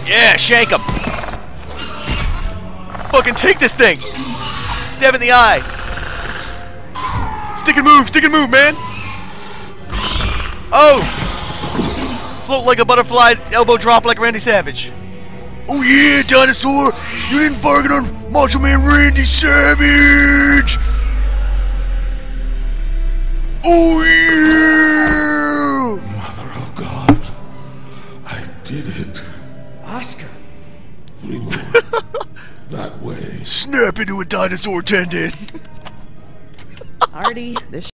Yeah, shake him. Fucking take this thing. Stab in the eye. Stick and move, man. Oh. Float like a butterfly, elbow drop like Randy Savage. Oh yeah, dinosaur! You didn't bargain on Macho Man Randy Savage! Oh yeah! Mother of God, I did it. Oscar. That way. Snap into a dinosaur tendon! Artie, this